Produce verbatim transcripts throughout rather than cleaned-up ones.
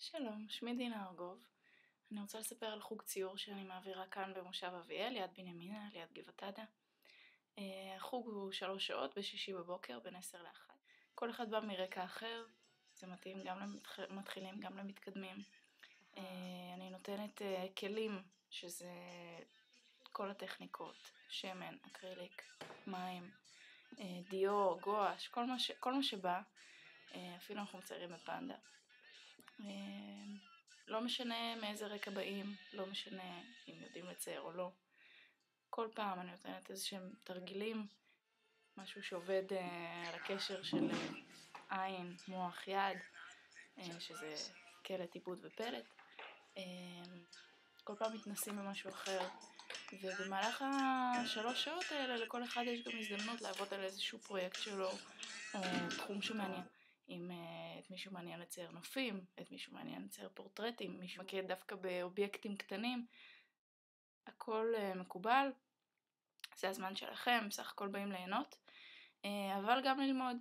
שלום, שמי דינה ארגוב. אני רוצה לספר על חוג ציור שאני מעבירה כאן במושב אביאל, ליד בנימינה, ליד גבעת עדה. החוג הוא שלוש שעות בשישי בבוקר, בין עשר לאחת. כל אחד בא מרקע אחר, זה מתאים גם למתחילים, גם למתקדמים. אני נותנת כלים, שזה כל הטכניקות, שמן, אקריליק, מים, דיו, גואש, כל מה, ש... כל מה שבא. אפילו אנחנו מציירים בפנדה. לא משנה מאיזה רקע באים, לא משנה אם יודעים לצייר או לא. כל פעם אני נותנת איזה שהם תרגילים, משהו שעובד על הקשר של עין, מוח, יד, שזה קלט, עיבוד ופלט. כל פעם מתנסים במשהו אחר, ובמהלך השלוש שעות האלה לכל אחד יש גם הזדמנות לעבוד על איזשהו פרויקט שלו, או תחום שמעניין. אם את מישהו מעניין לצייר נופים, את מישהו מעניין לצייר פורטרטים, מישהו מכיר דווקא באובייקטים קטנים, הכל מקובל, זה הזמן שלכם, בסך הכל באים ליהנות, אבל גם ללמוד.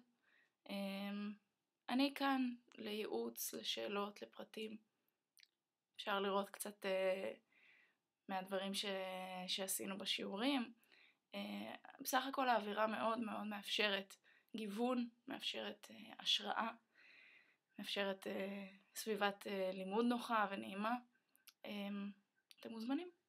אני כאן לייעוץ, לשאלות, לפרטים. אפשר לראות קצת מהדברים ש... שעשינו בשיעורים. בסך הכל האווירה מאוד מאוד מאפשרת גיוון, מאפשרת השראה, מאפשרת סביבת לימוד נוחה ונעימה. אתם מוזמנים.